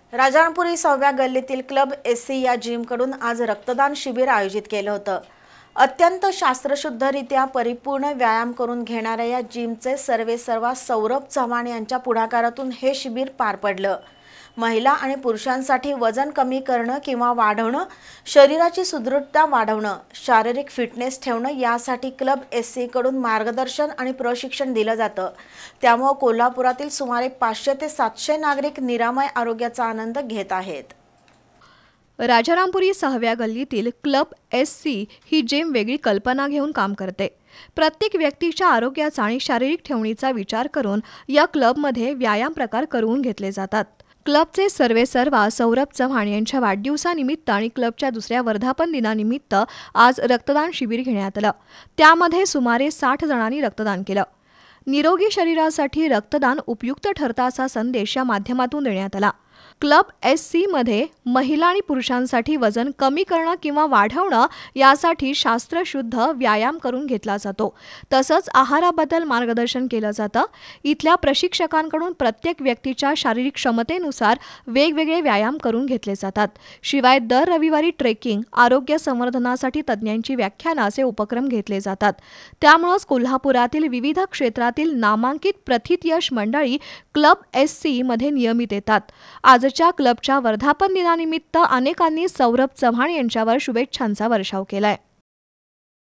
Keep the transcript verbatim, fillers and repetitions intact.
राजारामपुरी सहाव्या गल्लीतील club SC या जिमकडून आज रक्तदान शिबिर आयोजित केलं होतं। अत्यंत शास्त्रशुद्धरित्या परिपूर्ण व्यायाम करून घेणाऱ्या या जिमचे सर्वेसर्वा सौरभ चव्हाण यांच्या पुढाकारातून हे शिबिर पार पडलं। महिला आणि पुरुषांसाठी वजन कमी करणं किंवा वाढवणं, शरीराची सुदृढता वाढवणं, शारीरिक फिटनेस ठेवणं यासाठी क्लब एससी कडून मार्गदर्शन आणि प्रशिक्षण दिलं जातं। त्यामुळे कोल्हापुरातील सुमारे पाचशे ते सातशे नागरिक निरामय आरोग्याचा आनंद घेत आहेत। राजारामपुरी सहाव्या गल्लीतील क्लब एससी ही जिम वेगळी कल्पना घेऊन काम करते। प्रत्येक व्यक्तीच्या आरोग्याचा आणि शारीरिक ठेवणीचा विचार करून या क्लबमध्ये व्यायाम प्रकार करून घेतले जातात। क्लबचे सर्वेसर्वा सौरभ चव्हाण यांच्या वाढदिवसानिमित्त आणि क्लबच्या दुसऱ्या वर्धापन दिनानिमित्त आज रक्तदान शिबिर घेण्यात आलं। त्यामध्ये सुमारे साठ जणांनी रक्तदान केलं। निरोगी शरीरासाठी रक्तदान उपयुक्त ठरतं असा संदेश या माध्यमातून देण्यात आला। क्लब एससी मध्ये महिला आणि पुरुषांसाठी वजन कमी करणं किंवा वाढवणं यासाठी शास्त्रशुद्ध व्यायाम करून घेतला जातो। तसंच आहाराबद्दल मार्गदर्शन केलं जातं। इथल्या प्रशिक्षकांकडून प्रत्येक व्यक्तीच्या शारीरिक क्षमतेनुसार वेगवेगळे व्यायाम करून घेतले जातात। शिवाय दर रविवारी ट्रेकिंग, आरोग्य संवर्धनासाठी तज्ज्ञांची व्याख्यानं असे उपक्रम घेतले जातात। त्यामुळेच कोल्हापुरातील विविध क्षेत्रातील नामांकित प्रथितयश मंडळी क्लब एससी मध्ये नियमित येतात। आजच्या क्लबच्या वर्धापन दिनानिमित्त अनेकांनी सौरभ चव्हाण यांच्यावर शुभेच्छांचा वर्षाव केलाय।